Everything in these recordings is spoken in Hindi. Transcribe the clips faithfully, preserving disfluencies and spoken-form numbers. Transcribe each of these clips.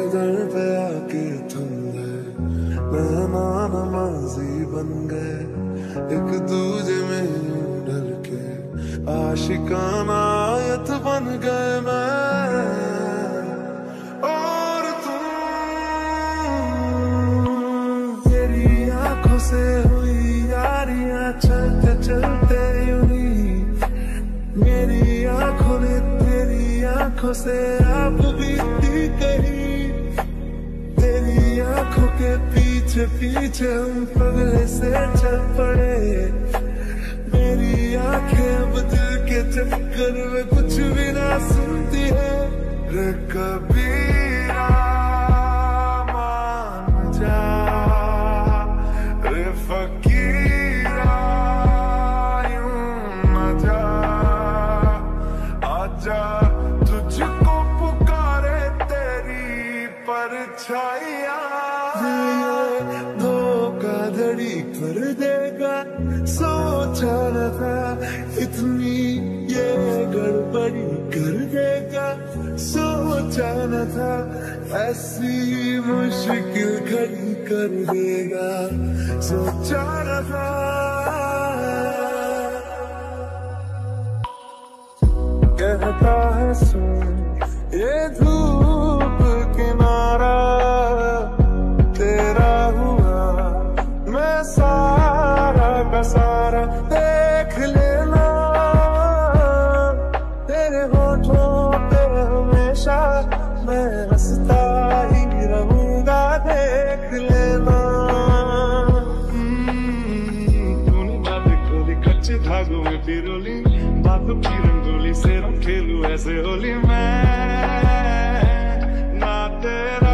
दर पे आके थम गए, नैना नमाजी बन गए, एक दूजे में यूं ढल के आशिकाना आयत बन गए मैं और तुम। तेरी आंखों से हुई यारियां चलते चलते यूं ही, मेरी आंखों ने तेरी आंखों से आप बीती कही, तेरी आंखों के पीछे पीछे हम पगले से चल पड़े, मेरी आंखें अब दिल के चक्कर में कुछ भी ना सुनती है। रे कबीरा मान जा, रे फकीरा यूं न जा, आजा तुझको पुकारे तेरी परछाइयाँ। धोखाधड़ी कर देगा सोचा न था, इतनी ये गड़बड़ी कर देगा सोचा न था, ऐसी मुश्किल खड़ी कर देगा सोचा न था। कहता है सुन ये धूप किनारा तेरा हुआ, मैं सारा का सारा देख लेना, तेरे होठों पे हमेशा मैं हंसता ही रहूंगा देख लेना। तूने बात खोली कच्चे धागों में पिरोली, बातों की रंगोली से रंग खेलूं ऐसे होली मैं ना तेरा।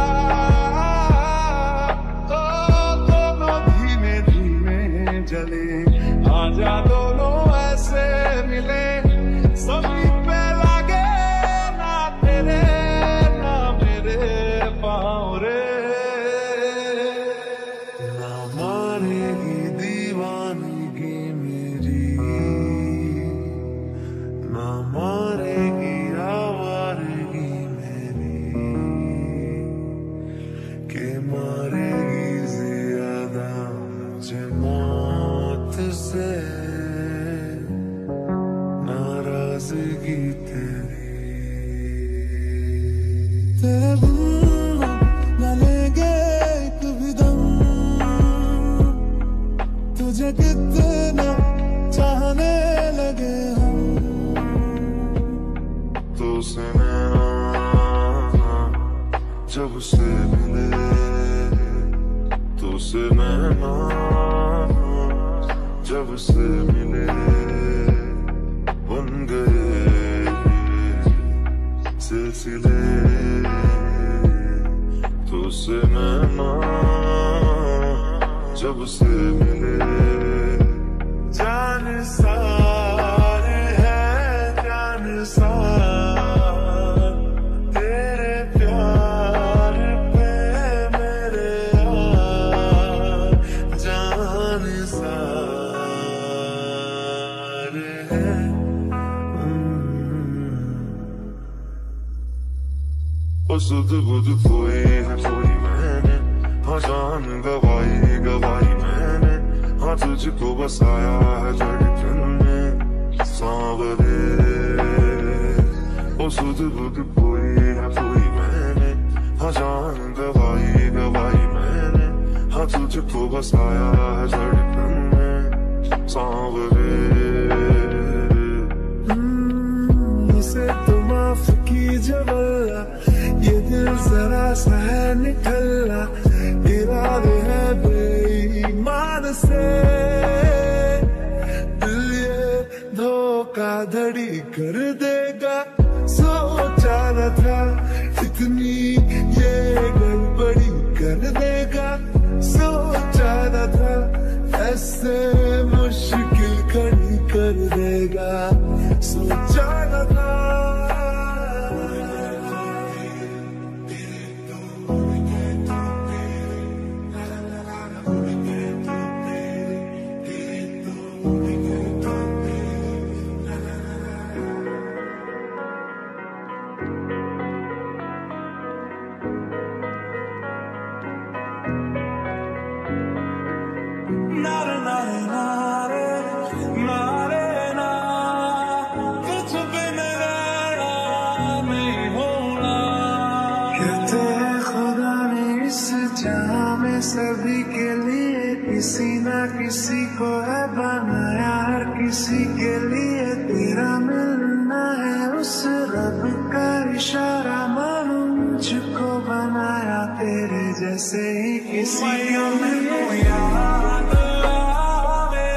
ओ दोनों धीमे धीमे जले, आजा दोनों ऐसे मिले, सभी पे लागे ना तेरे ना मेरे पाँव रे। ना मारेगी दीवानगी मेरी, ना मारेगी आवारगी मेरी, के मारेगी ज्यादा मुझे मौत से नाराजगी तेरी। तेरे बिन न लेंगे एक भी दम, तुझे कितना चाहने लगे हम, तो से नैना जब से मिले, तो से नैना जब से मिले, बन गए सिलसिले, तो से नैना जब से मिले, जान सारे हैं जान सार तेरे प्यार पे मेरे यार, जान सारे हैं। ओ सुध बुध खोए है खोई मैंने, हाँ जान गवाई गवाई मैंने, हाँ तुझको बसाया है धड़कन में सांवरे। ओ सुध बुध खोई है खोई मैंने, हाँ जान गवाई गवाई मैंने, हाँ तुझको बसाया है धड़कन में सांवरे। इसे तो माफ कीजिए वल्ला, ये दिल जरा सा है निठल्ला, इरादे है बेईमान से, दिल ये धोखाधड़ी कर देगा सोचा न था, इतनी ये गड़बड़ी कर देगा सोचा न था, ऐसे मुश्किल खड़ी कर देगा सोचा न था। तेरा मिलना है उस रब का इशारा, मानो मुझको बनाया तेरे जैसे ही किसी को याद आवे।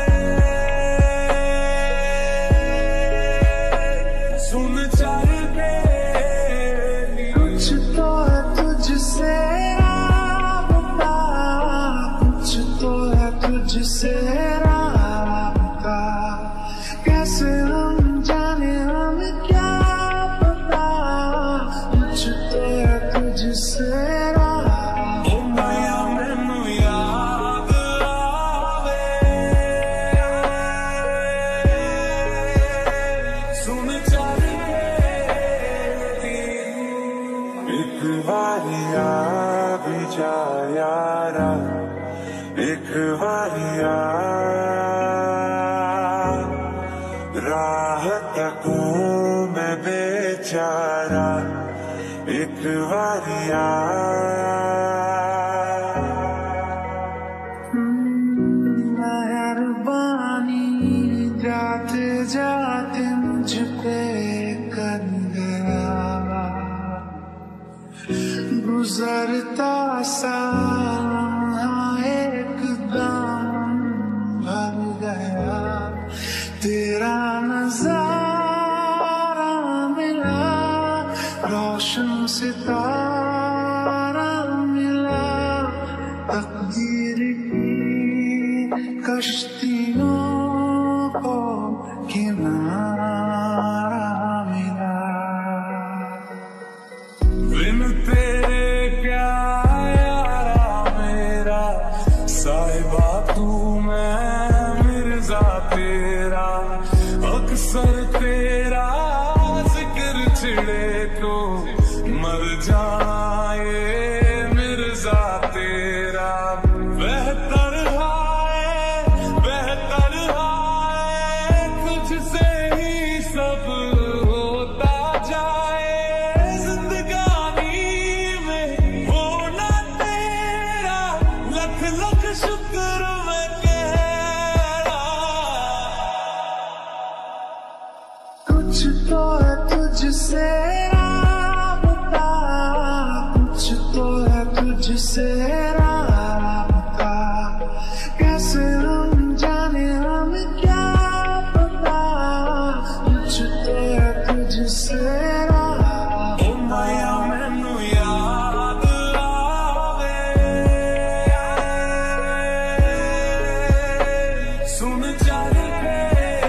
सुन चल के कुछ तो है तुझसे राबता, कुछ तो है तुझसे राबता, कैसे हम जाने हमें क्या पता, कुछ तो है तुझसे राबता। ओ माया मैनू याद आवे, सुन चल के एक बारी आ भी जा यारा, एक बारी आ राह तकूं मैं बेचारा, एक बारी आ। मेहरबानी जाते जाते मुझ पे कर गया, गुजरता सा एकदम भर गया, तेरा नजारा मिला, रोशन सितारा मिला, तकदीर की कश्तियों को किनारा मिला। बिन तेरे क्या यारा मेरा, साहिबा तू मैं मिर्जा तेरा, अक्सर तेरा जिक्र छिड़े तो मर जाए मिर्जा तेरा। बेहतर है बेहतर है तुझसे ही सब होता जाए, जिंदगानी में होना तेरा लख लख शुक्र मैं कह रहा। कुछ तो है तुझसे राबता, कुछ तो है तुझसे राबता, कैसे हम जाने हमें क्या पता, कुछ तो है तुझसे राबता। ओ माया मैनू याद आवे, सुन चल के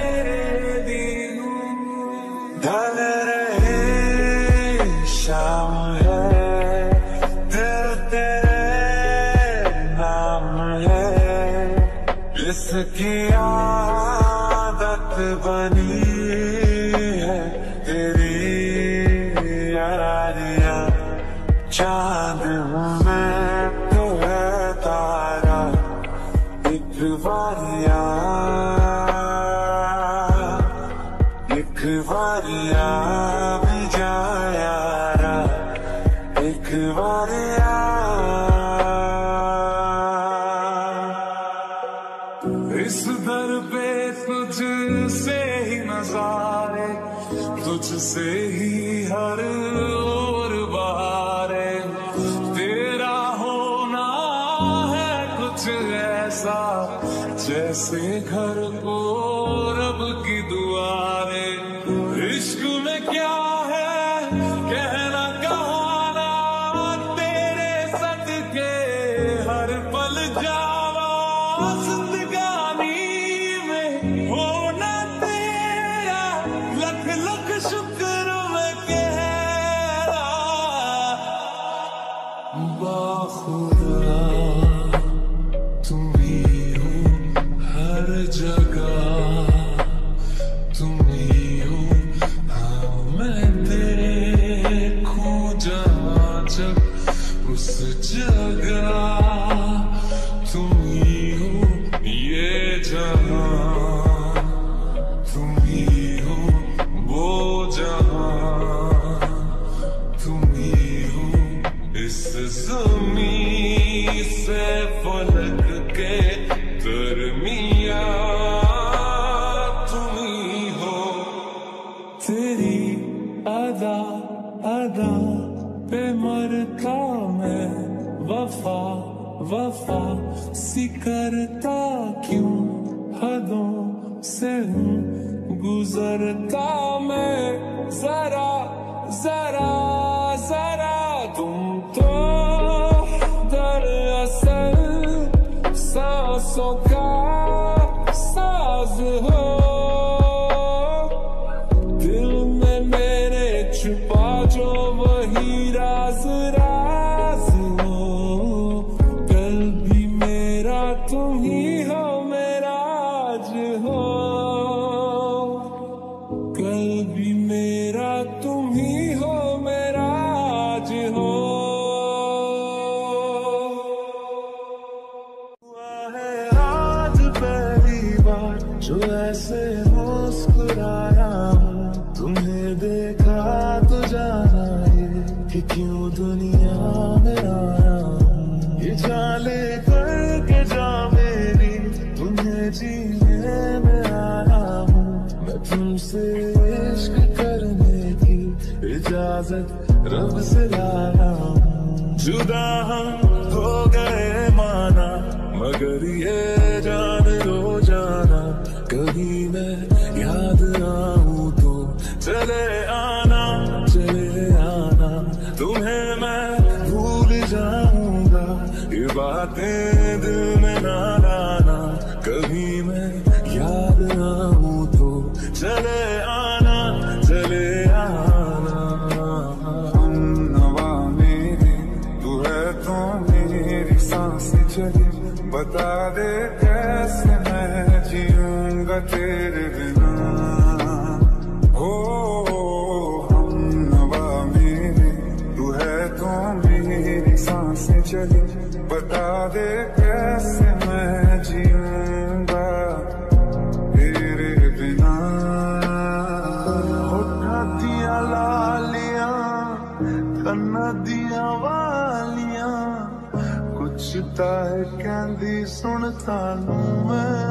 ढल रहे शाम है, दिल तेरे नाम है, इसकी आदत बनी है तेरी यारियां, चांद में तो है तारा, एक बारी आ, एक बारी आ भी जा यारा, एक बारी आ। इस दर पे तुझसे ही नजारे, तुझसे ही हर ओर बहारे, तेरा होना है कुछ ऐसा जैसे घर को रब की दुआरे। इश्क में क्या है कहना कहाना, तेरे सदके हर पल जावा, जिंदगानी में होना तेरा लख लख शुक्र मैं कह रहा। बाखुदा तुम ही हो हर जगह, तुम ही हो, हाँ मैं देखूं जहाँ जब उस जगह, तुम ही हो ये जहाँ, तुम ही हो वो जहाँ। अदा अदा पे मरता मैं, वफा वफा सी करता क्यों, हदों से हूँ गुजरता मैं। जरा जरा जरा तुम तो दरअसल सांसों का साज हो, दिल में मेरे छुपा जो वही राज राज हो। कल भी मेरा तुम ही हो, मेरा आज हो, कल भी मेरा तुम ही हो, मेरा आज हो। हुआ है आज पहली बार जो ऐसे मुस्कुराया हूँ, तुम्हें देखा तो जाना ये कि क्यों दुनिया में आया हूँ। ये जाले करके जा मेरी तुम्हें जीने में आया हूँ। मैं तुमसे इश्क करने की इजाजत रब से लाया हूँ। जुदा हम हो गए माना, मगर ये जान लो जाना, कभी मैं याद आऊं तो चले आना चले आना। तुम्हें मैं भूल जाऊंगा, ये बातें दिल में ना लाना, कभी मैं याद आऊं तो चले आना चले आना। हम नवा मेरी तू है तो मेरी सांसें चली, बता दे कैसे मैं जीऊंगा तेरे बिना। हो हम नवा मेरे तू है तो मेरी सांसें चली, बता दे कैसे मैं जीऊंगा तेरे बिना। होठा दिया लालियां कन्ना दिया वालियां, कुछ ताए कहंदी सुनता लूं मैं।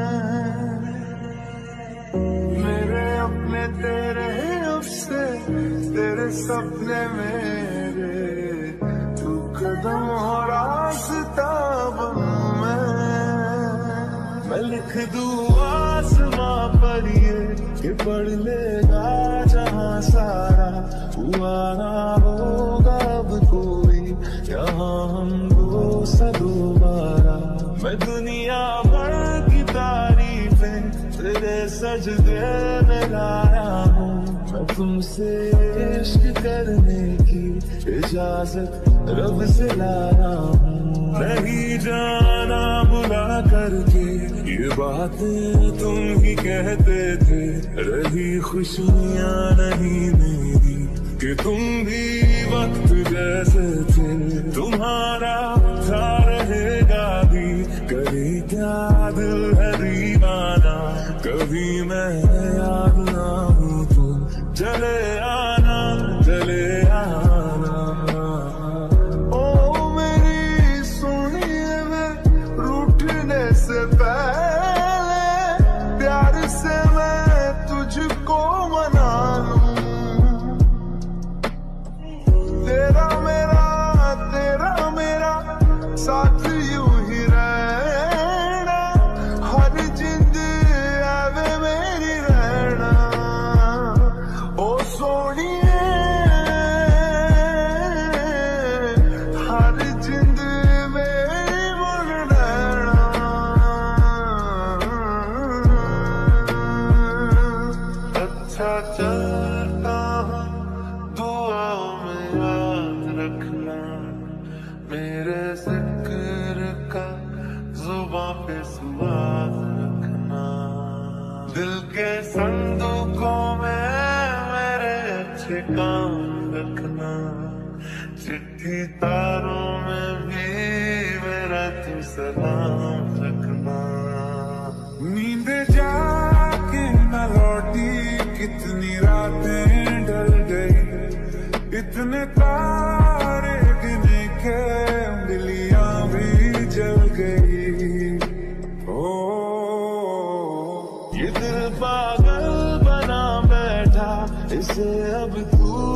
मेरे अपने तेरे उससे तेरे सपने मेरे, तू कदम और रास्ता बनूं मैं। मैं लिख दूं आसमां पर ये कि पढ़ लेगा जहां सारा, हुआ ना होगा अब कोई यहाँ हमको सा दोबारा। मैं दुनिया भर की तारीफें तेरे सजदे में लाया हूँ। मैं तुमसे इश्क करने की इजाजत रब से लाया हूँ। नहीं जाना बुला करके ये बातें तुम ही कहते थे, रही खुशियाँ नहीं मेरी कि तुम भी वक्त जैसे थे। तुम्हारा था रहेगा भी, करे क्या दिल है दीवाना, कभी मैं याद ना हूँ तो चले आना चले आना। ओ मेरी सुनिए मैं रूठने से पहले प्यार से मैं तुझको मना लूं। तेरा मेरा तेरा मेरा साथ यूं ही रहना, हर जिंद आवे मेरी रहना। ओ सोनिए हर जिंद मेरी बन रहना। अच्छा चलता हूँ दुआओं में याद रखना, मेरे जिक्र का जुबां पे स्वाद रखना। दिल के संदूकों में मेरे अच्छे काम रखना, चिट्ठी तारों में भी मेरा तू सलाम रखना। नींद जाके न लौटी कितनी रातें ढल गई, इतने तारे गिने के उंगलियां भी जल गई। ओ ये दिल पागल बना बैठा, इसे अब तू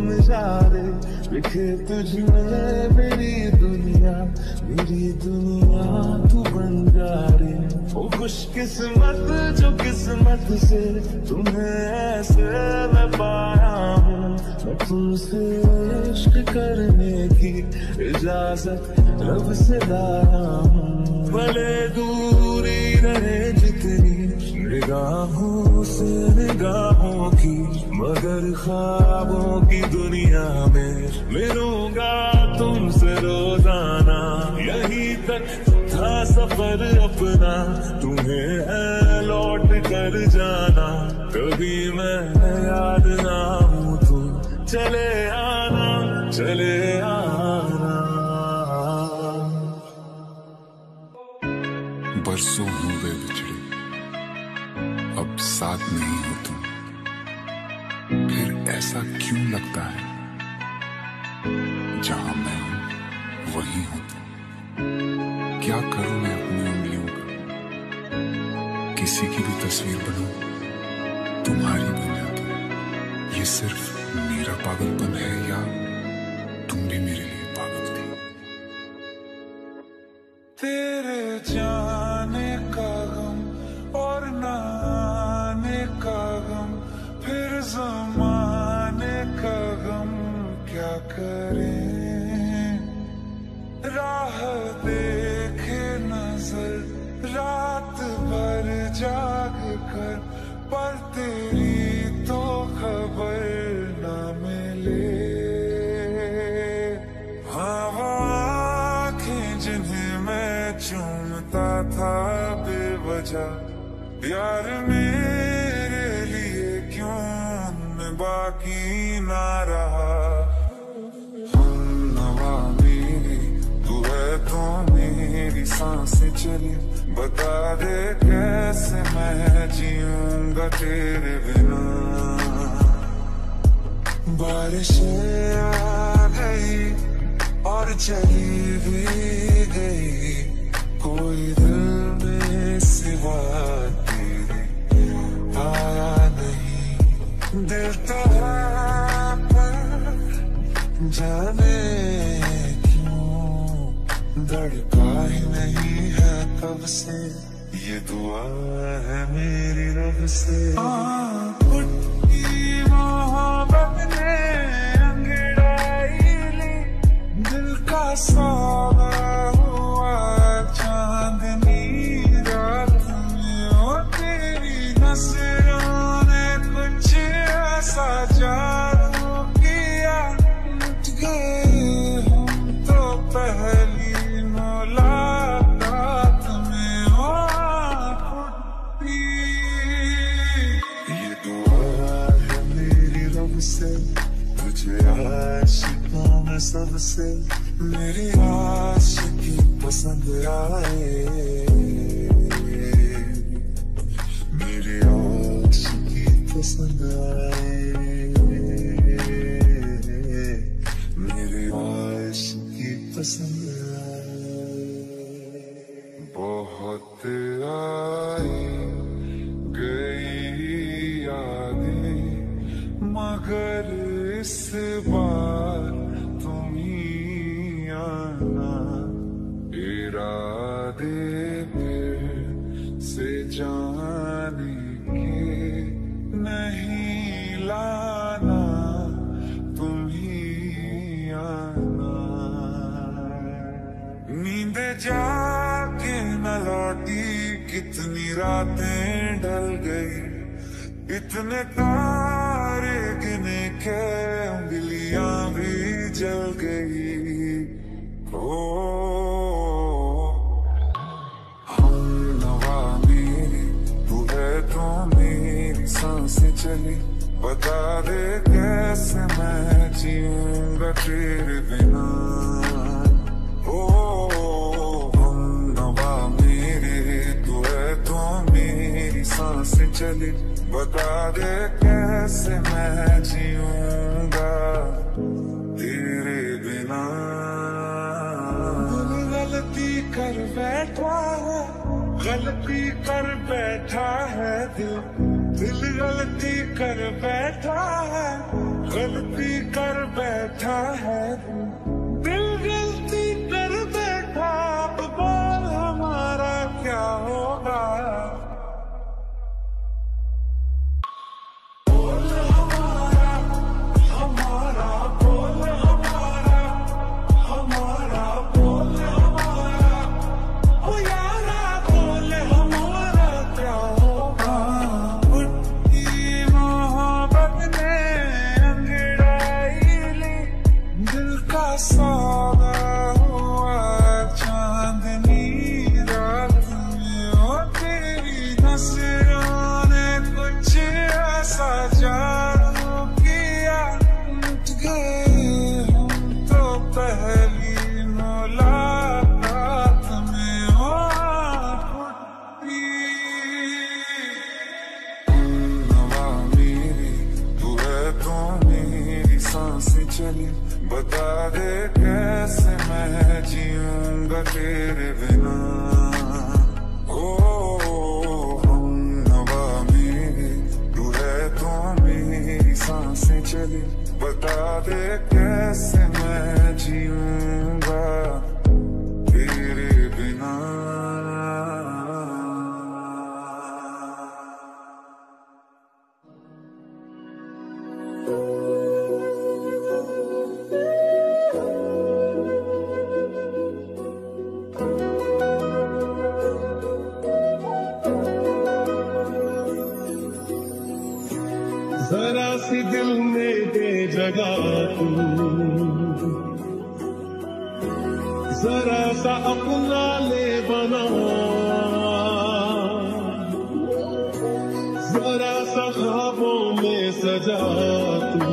तुम इशारे लिखे तुझने मेरी दुनिया, मेरी दुनिया तू बन जा रे। ओ खुशकिस्मत जो किस्मत से तुम्हें ऐसे मैं पाया हूँ, मैं तुमसे इश्क करने की इजाजत रब से लाया हूँ। भले दूरी रहे जितनी निगाहों से निगाहों की, मगर ख्वाबों की दुनिया में मिलूंगा तुमसे रोजाना। यहीं तक था सफर अपना, तुम्हें है लौट कर जाना। कभी मैं याद ना हूँ तो चले आना, चले आना। बरसों हो गए बिछड़े, अब साथ नहीं हो तुम, फिर ऐसा क्यों लगता है जहां मैं हूं वहीं हो तुम। क्या करूं मैं अपनी उंगलियों का, किसी की भी तस्वीर बनाऊं तुम्हारी बन जाती। ये सिर्फ मेरा पागलपन है या तुम भी मेरे लिए पागल थी? तेरे जाने का गम और ना आने का गम, फिर ज़माने का गम क्या करें। राह देखे नजर रात भर जाग कर, पर तेरी तो खबर ना मिले। हाँ वो आँखें जिन्हें मैं चूमता था बेवजह, यार मेरे लिए क्यों मैं बाकी ना रहा। हम नवा मेरी तू है तो मेरी सांसें चली, बता दे कैसे मैं जीऊंगा तेरे बिना। बारिशें आ गई और चली भी गई, कोई दिल में सिवा तेरे आया नहीं। दिल तो है पर जाने क्यों धड़का ही नहीं है कब से, ये दुआ है मेरी रब से। फुटकी मोहब्बत ने अंगड़ाई ली, दिल का सौदा हुआ चांदनी रात में। ओ तेरी नजरों ने कुछ ऐसा जादू किया, लुट गए हम तो पहली मुलाकात में। ओ फुटकी ये दुआ है मेरी रब से, तुझे आशिकों में सबसे मेरी आशिकी पसंद आए, मेरी आशिकी पसंद आए, मेरी आशिकी पसंद आए। बहुत आई गई यादें, मगर इस बार तुम ही आना। इरादे फिर से जाने के नहीं लाना, तुम ही आना। नींद जाके न लौटी, कितनी रातें ढल गई, इतने तारे गिने के उंगलियां भी जल गई। ओ हम नवा मेरी तू है तो मेरी सांसें चली, बता दे कैसे मैं जीऊंगा तेरे बिना। ओ हम नवा मेरे तू है तो मेरी सांसें चली, बता दे कैसे मैं जीऊंगा तेरे बिना। दिल गलती कर बैठा है, गलती कर बैठा है दिल, दिल गलती कर बैठा है, गलती कर बैठा है दिल गलती कर बैठा, अब बोल हमारा क्या होगा। बोल हमारा हमारा बोल हमारा हमारा बोल हमारा ओ यारा बोल हमारा क्या होगा। उठती मोहब्बत ने अंगड़ाई ली दिल का सौदा हुआ चांदनी रात में, ओ तेरी नजरों ने कुछ ऐसा जादू किया, लुट गए हम तो पहली मुलाकात में। ओ फुटी नवा मेरी तू है तो मेरी सांसें चली, बता दे कैसे मैं जीऊंगा तेरे बिना। ओ हम नवा मेरे तू है तो मेरी सांसें चली, बता दे कैसे मैं जीऊंगा तेरे बिना। जरा सी दिल में दे जगह तू, जरा सा अपना ले बना, जरा सा ख्वाबों में सजा तू,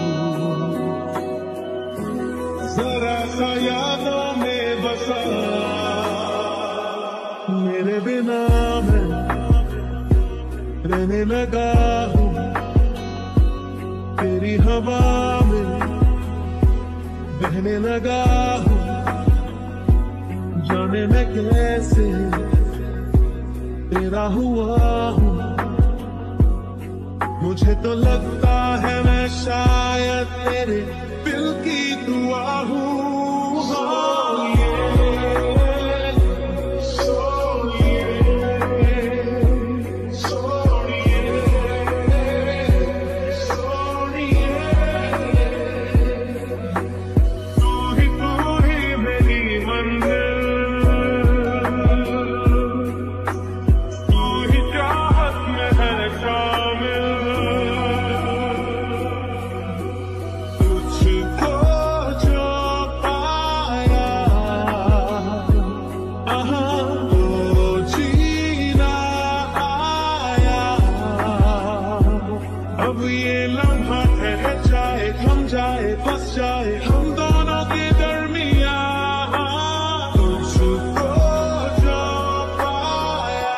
जरा सा यादों में बसा। मेरे बिना मैं रहने लगा हूँ तेरी हवा में, बहने लगा हूँ जाने मैं कैसे तेरा हुआ हूँ। मुझे तो लगता है मैं शायद तेरे दिल की दुआ हूँ। अब ये लम्हा ठहर जाए, थम जाए, बस जाए हम दोनों के दरमिया। तुझको जो पाया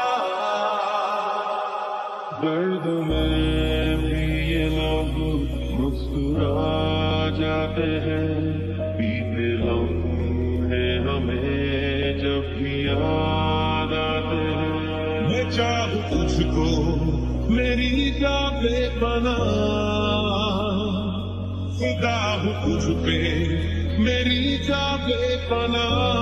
दर्द में भी ये लोग मुस्कुरा जाते हैं, बीते लम्हे हमें जब भी याद आते हैं। मैं चाहूँ तुझको मेरी जाबे बना, खुदा हूँ तुझ पे मेरी जाबे बना।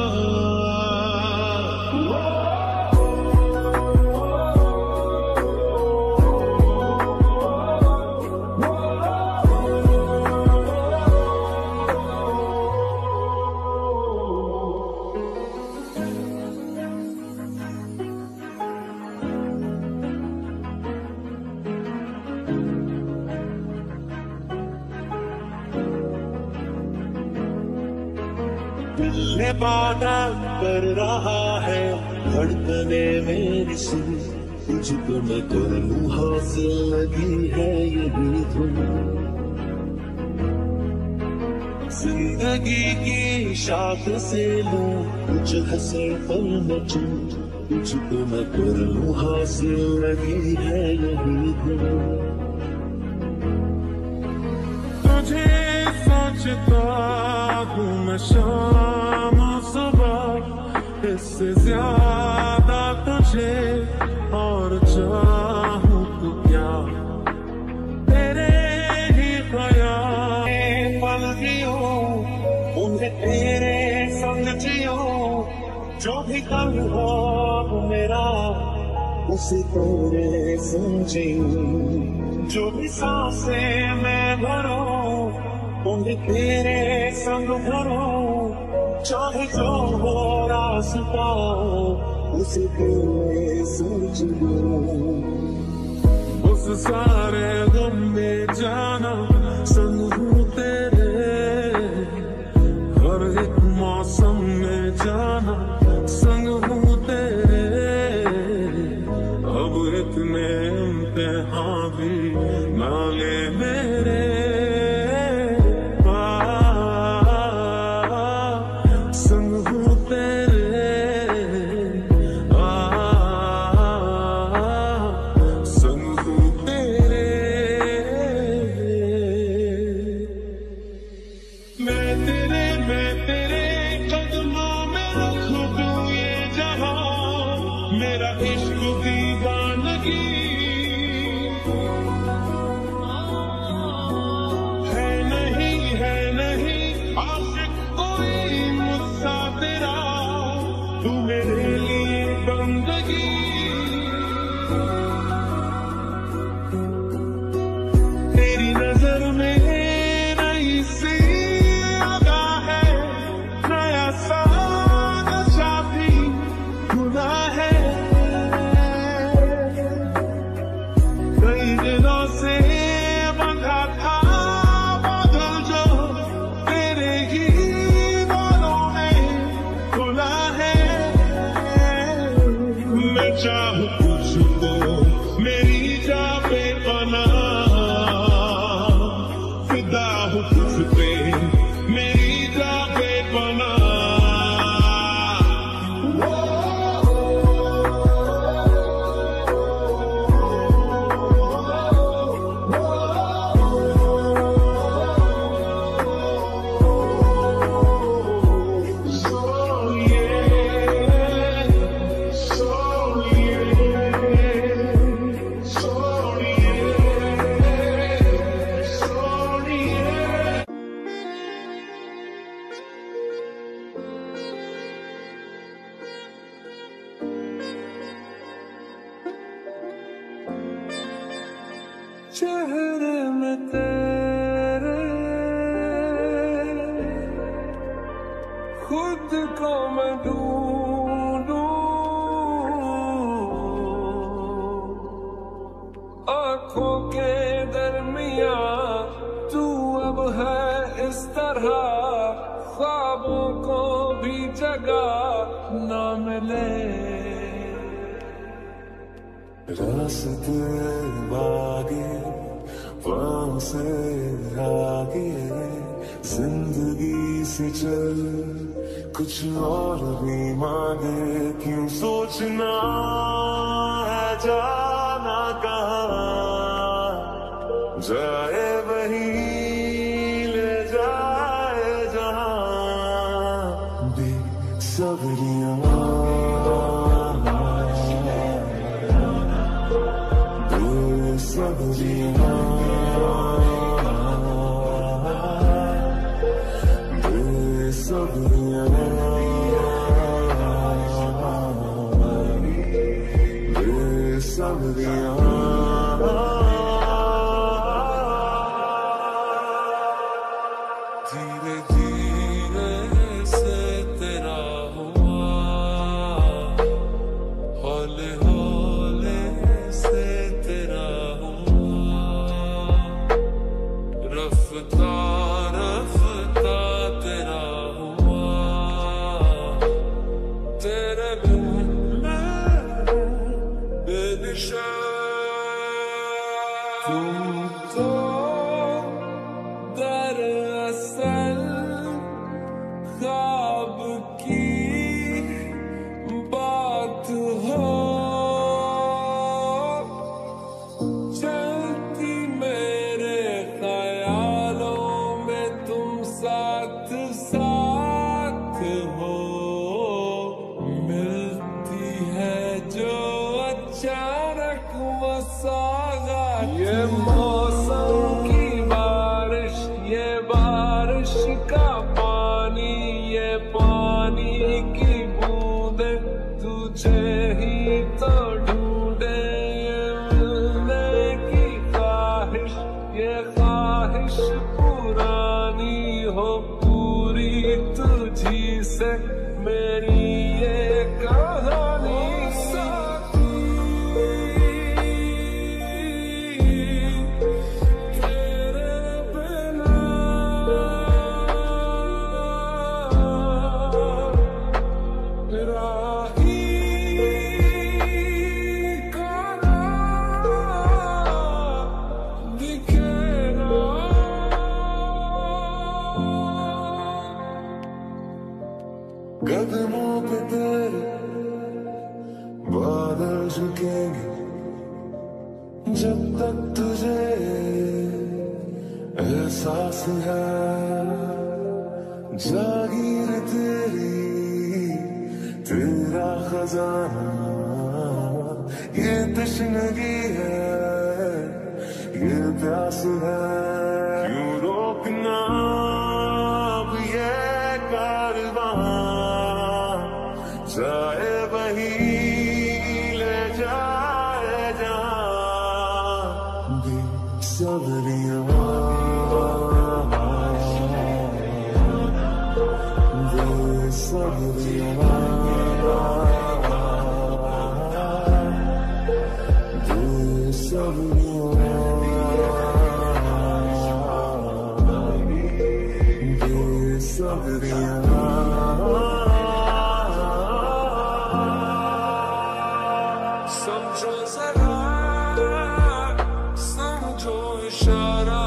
दिल ने वादा कर रहा है धड़कने मेरी सुन, तुझको मैं कर लूं हासिल लगी है यही धुन। जिंदगी की शाख से लूं कुछ हंसर पल में चुन, तुझको मैं कर लूं हासिल लगी है यही धुन। तुझे सोचता हूँ मैं शाम सुबह, इससे ज्यादा तुझे और चाहूँ तो क्या, तेरे ही ख्याल पल जो भी कल हो मेरा उसी तेरे समझी, जो भी सांसें मैं भरूं उन्हें तेरे संग भरूं, चाहे जो हो रास्ता उसी तेरे समझ लूं। उस सारे गम में जाना संग हूँ तेरे, हर एक मौसम में जाना संग हूँ तेरे, अब इतने इम्तिहान भी ना ले मेरे, संग हूँ तेरे, संग हूँ तेरे। मैं तेरे मैं तेरे कदमों में रख दूं ये जहां, मेरा इश्क दीवानगी है नहीं है नहीं आशिक कोई मुझसा तेरा, तू मेरे लिए बंदगी। तेरी नजर में नई सी अदा है, नया सा नशा भी खुला है, कई दिनों से बंधा था बादल जो तेरे ही बालों में खुला है। मैं चाहूँ तुझको मेरी जा पे पनाह, फिदा हूँ तुझ पे मेरी जा पे पनाह। चेहरे में तेरे खुद को मैं ढूंढूं, आंखों के दरमिया तू अब है इस तरह, ख्वाबों को भी जगह न मिले। रास्ते आगे वहाँ से आगे जिंदगी से चल, कुछ और भी मांगे, क्यों सोचना है जाना कहाँ, जाए वही ले जाए जहाँ। बेसब्रियाँ बेसब्रियाँ बेसब्रियाँ बेसब्रियाँ ये ख्वाहिश पुरानी हो पूरी तुझी से मेरी ये कहानी। कदमों पे तेरे बादल झुकेंगे जब तक तुझे एहसास है। जागीर तेरी तेरा खजाना ये तशनगी है ये प्यास है। क्यों रोकना अब ये कारवां जाए वही ले जाए जहां बेसब्रियां बेसब्रियां समझो जरा समझो इशारा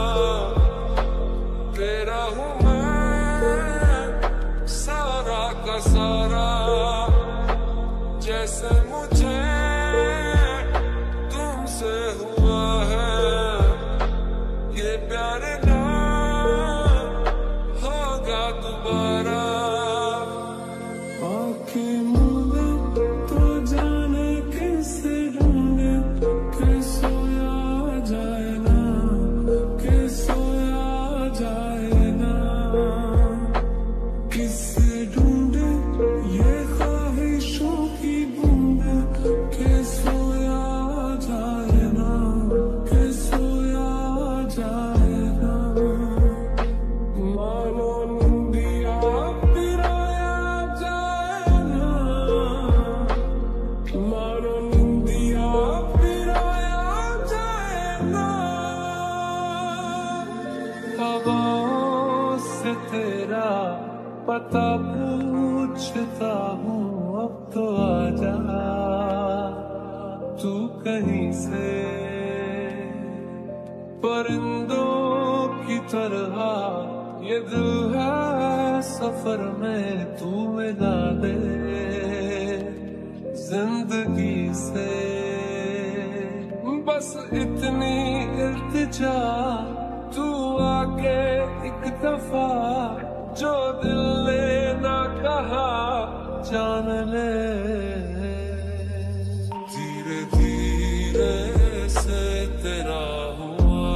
तेरा हूँ मैं सारा का सारा। जैसे मुझे तुमसे हुआ है ये प्यार ना होगा दोबारा। आँखें मूंदे तो जाने कैसे ढूंढे कि सोया जाए ना कि सोया जाए ना। किससे ढूंढे ये ख्वाहिशों की बूंदे कि सोया जाए ना कि सोया जाए ना। मानो निंदिया पिराया जाए ना मानो निंदिया पिराया जाए ना। हवाओं से तेरा पता पूछता हूँ अब तो आजा तू कहीं से। परिंदों की तरह ये दिल है सफर में तू मिला दे जिंदगी से। बस इतनी इल्तिजा तू आके एक दफा जो दिल ने ना कहा जान ले। धीरे धीरे से तेरा हुआ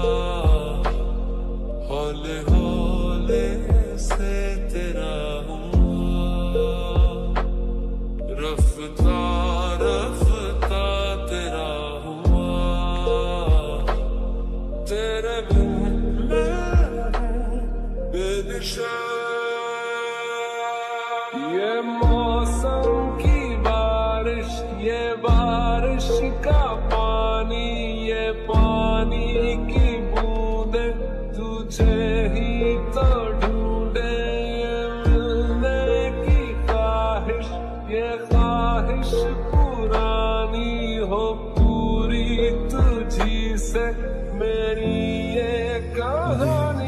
हौले हौले से तेरा हुआ रफ्ता रफ्ता तेरा हुआ। तेरे बिन मैं बेदिशा। ये मौसम की बारिश ये बारिश का पानी ये पानी की बूंदे तुझे ही तो ढूंढे। ये मिलने की ख्वाहिश ये ख्वाहिश पुरानी हो पूरी तुझी से मेरी ये कहानी।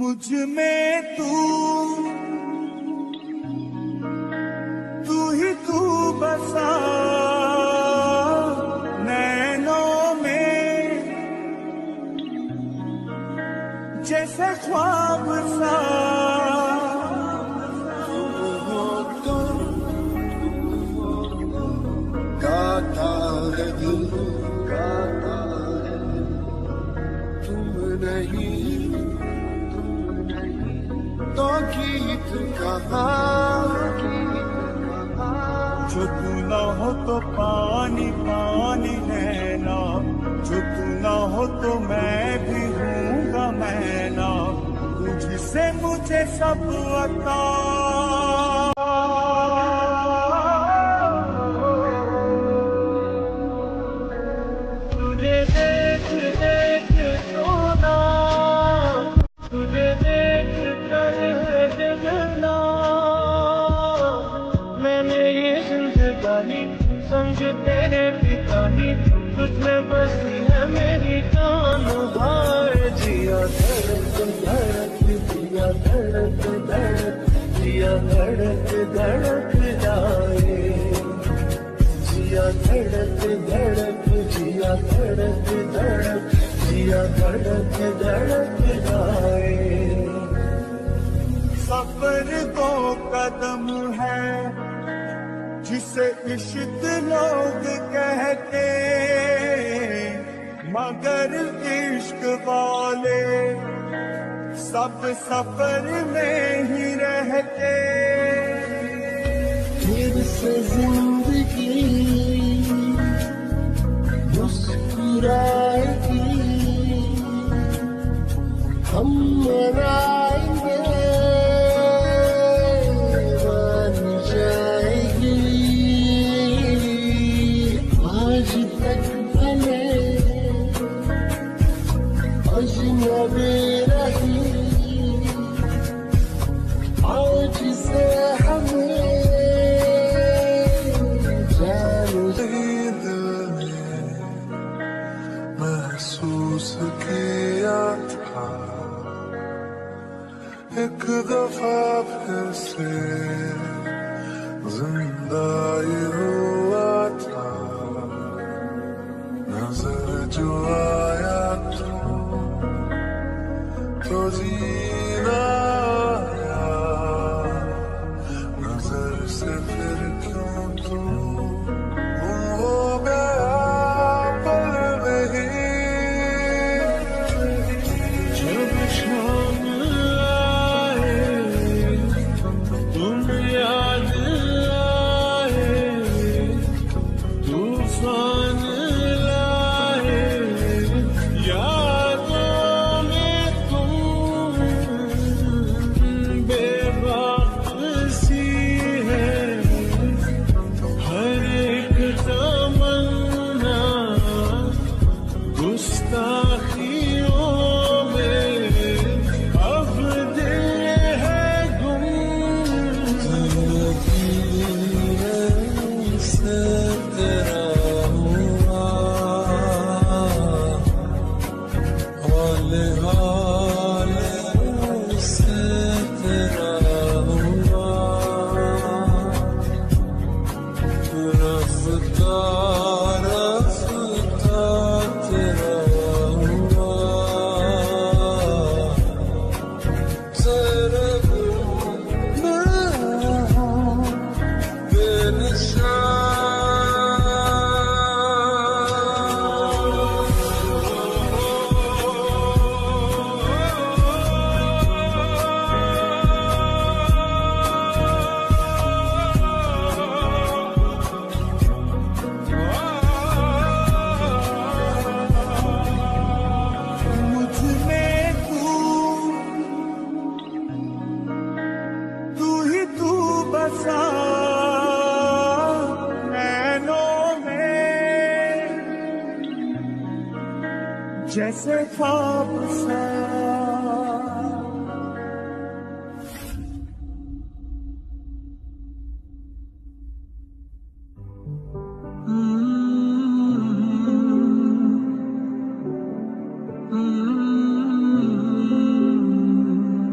मुझ में तू तू ही तू बसा नैनों में जैसे ख्वाब सा गाता है दिल गाता है तुम नहीं तो गीत कहाँ जो तू ना हो तो पानी पानी नैना जो तू ना हो तो मैं भी हूँगा मैना तुझसे मुझे सब अता तुझे देख देख सोना तुझे देख कर जगना मैंने ये जिंदगानी समझ तेरे पितानी तुझमें बसी है मेरी जान हाय जिया धड़क धड़क जिया धड़क धड़क जिया धड़क धड़क जाए जिया धड़क धड़क जिया धड़क धड़क जिया धड़क धड़क जाए सफर दो कदम है जिसे इश्क लोग कहते मगर इश्क वाले सब सफर में ही रहते फिर से जिंदगी मुस्कुराएगी हम मनाएंगे मान जाएगी आज तक भले अजनबी रही आज से हमें जान महसूस किया था एक दफा फिर से जिंदा ये हुआ था नजर जो आया तो तो जीना आया नजर से फिर क्यों तू गुम हो गया पल नहीं जब शाम आए तुम याद आए तूफान लाए यादों में तुम बेवापसी है हर एक तमन्ना गुस्ताखियों में अब दिल है गुम से तेरा हुआ हौले हौले से तेरा हुआ रफ्ता रफ्ता तेरा हुआ तेरे बिन मैं हूँ मुझ में तू तू ही तू बसा नैनों में जैसे ख्वाब सा Mm-hmm.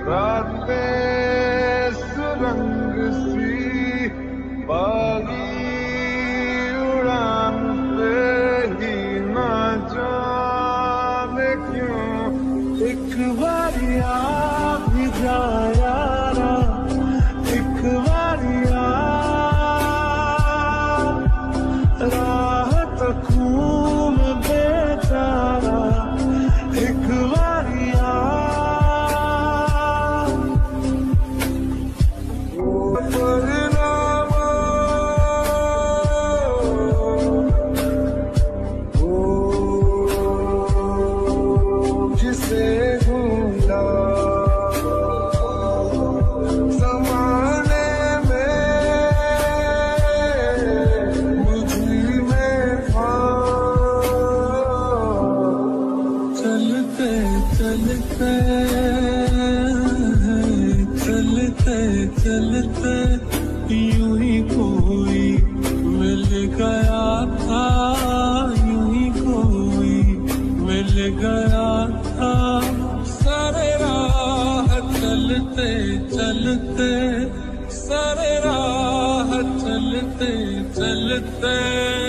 रातें सुरंग सी बागी उड़ान पे ही ना जाने क्यों एक बारी आ भी जा यारा, एक बारी आ राह तकूं मैं बेचारा, एक बारी आ चलते यूं ही कोई मिल गया था, यूं ही कोई मिल गया था। सारे राह चलते चलते, सारे राह चलते चलते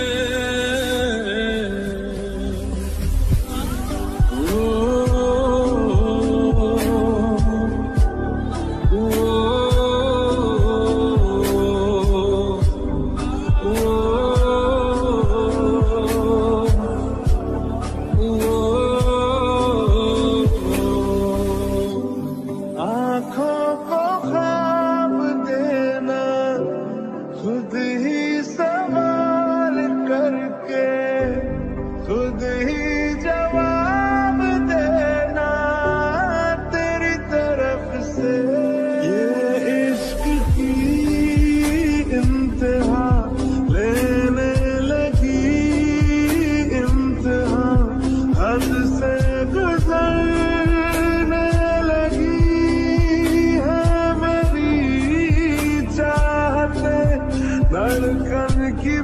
खुद ही सवाल करके खुद ही जवाब देना तेरी तरफ से। ये इश्क की इंतहा लेने लगी, इंतहा हद से गुजरने लगी है मेरी चाहते, धड़कन की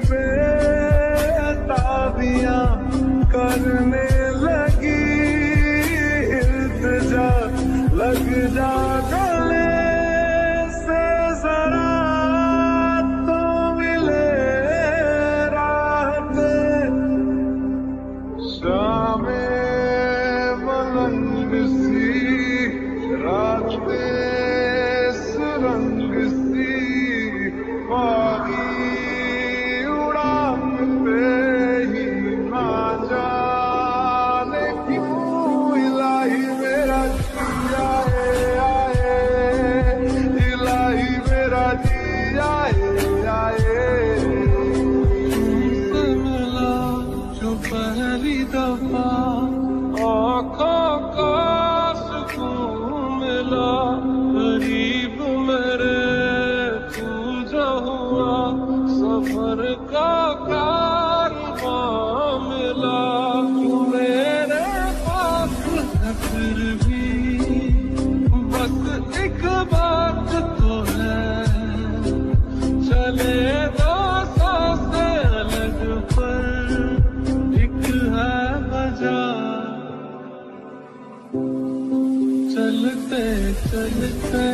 बेताबियां करने लगी, इल्तिजा लग जा गले से जरा तो मिले राहते। शामे मलंग सी रातें सुरंग सी बागी उड़ान पे ही ना जाने क्यों इलाही मेरा जिया आए, इलाही मेरा जिया आए। तुमसे मिला जो पहली दफा आँखों का सुकून मिला, करीब मेरे सफर का कारवां मिला। तू मेरे पास है फिर भी बस एक बात तो है, चले दो सांसें अलग पर एक है वजह। चलते चलते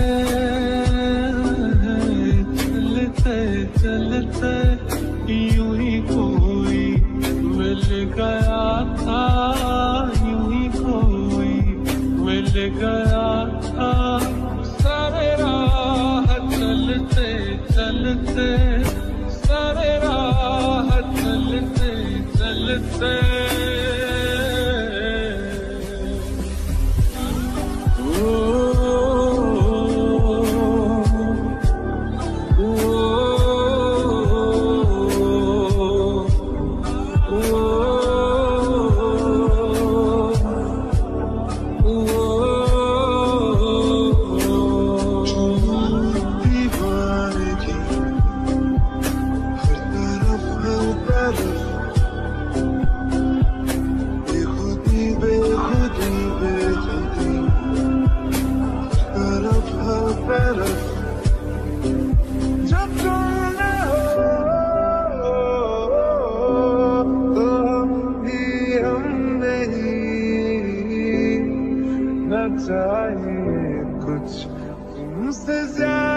चलते यूं ही कोई मिल गया था, यूं ही कोई मिल गया था। सारे राह चलते चलते, सारे राह चलते चलते ओ कुछ तुमसे ज्यादा